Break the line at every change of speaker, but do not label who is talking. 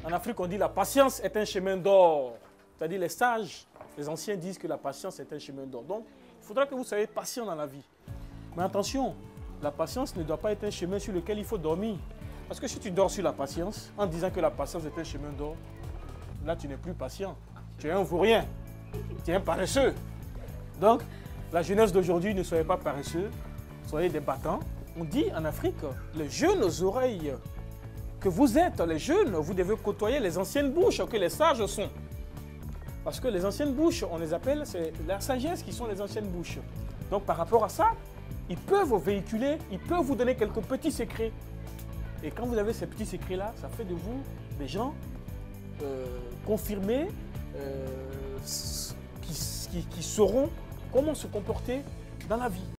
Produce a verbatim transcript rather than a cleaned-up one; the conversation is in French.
En Afrique, on dit la patience est un chemin d'or. C'est-à-dire les sages, les anciens disent que la patience est un chemin d'or. Donc, il faudra que vous soyez patient dans la vie. Mais attention, la patience ne doit pas être un chemin sur lequel il faut dormir. Parce que si tu dors sur la patience, en disant que la patience est un chemin d'or, là, tu n'es plus patient. Tu es un vaurien. Tu es un paresseux. Donc, la jeunesse d'aujourd'hui, ne soyez pas paresseux, soyez des battants. On dit en Afrique, les jeunes aux oreilles que vous êtes, les jeunes, vous devez côtoyer les anciennes bouches que les sages sont. Parce que les anciennes bouches, on les appelle, c'est la sagesse qui sont les anciennes bouches. Donc par rapport à ça, ils peuvent vous véhiculer, ils peuvent vous donner quelques petits secrets. Et quand vous avez ces petits secrets-là, ça fait de vous des gens euh, confirmés euh, qui, qui, qui sauront comment se comporter dans la vie.